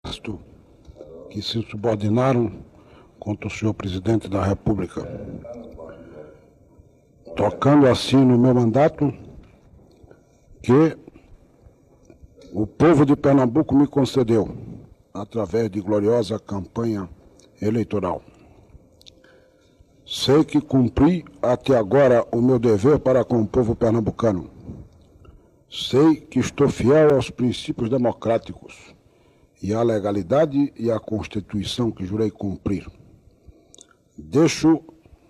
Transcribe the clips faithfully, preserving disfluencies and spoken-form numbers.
que se subordinaram contra o senhor presidente da República, tocando assim no meu mandato que o povo de Pernambuco me concedeu através de gloriosa campanha eleitoral. Sei que cumpri até agora o meu dever para com o povo pernambucano. Sei que estou fiel aos princípios democráticos e à legalidade e à Constituição que jurei cumprir. Deixo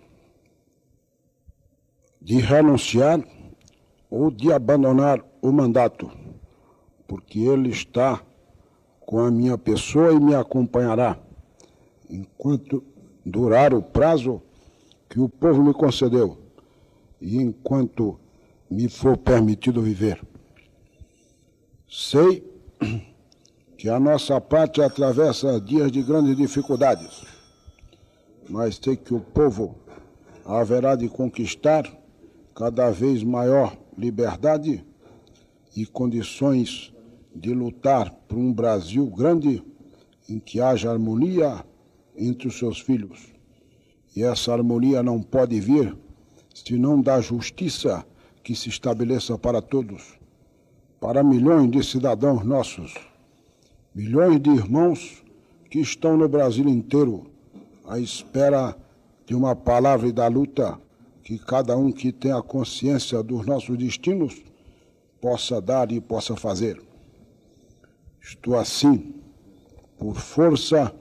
de renunciar ou de abandonar o mandato, porque ele está com a minha pessoa e me acompanhará enquanto durar o prazo que o povo me concedeu e enquanto me for permitido viver. Sei que a nossa pátria atravessa dias de grandes dificuldades, mas sei que o povo haverá de conquistar cada vez maior liberdade e condições de lutar por um Brasil grande em que haja harmonia entre os seus filhos. E essa harmonia não pode vir senão da justiça que se estabeleça para todos, para milhões de cidadãos nossos, milhões de irmãos que estão no Brasil inteiro à espera de uma palavra e da luta que cada um que tenha consciência dos nossos destinos possa dar e possa fazer. Estou assim, por força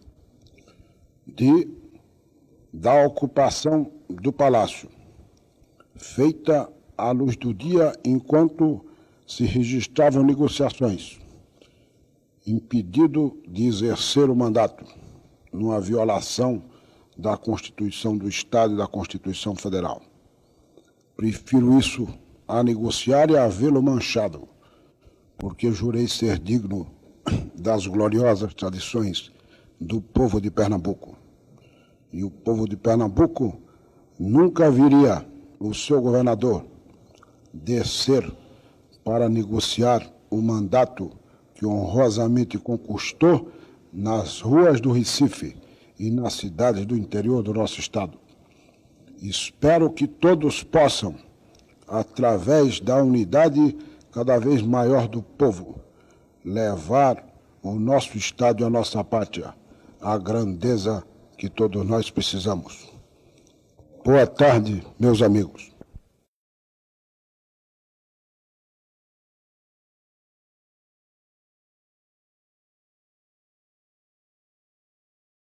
de, da ocupação do Palácio, feita à luz do dia enquanto se registravam negociações, impedido de exercer o mandato, numa violação da Constituição do Estado e da Constituição Federal. Prefiro isso a negociar e a vê-lo manchado, porque jurei ser digno das gloriosas tradições do povo de Pernambuco. E o povo de Pernambuco nunca viria o seu governador descer para negociar o mandato que honrosamente conquistou nas ruas do Recife e nas cidades do interior do nosso estado. Espero que todos possam, através da unidade cada vez maior do povo, levar o nosso estado e a nossa pátria à grandeza que todos nós precisamos. Boa tarde, meus amigos.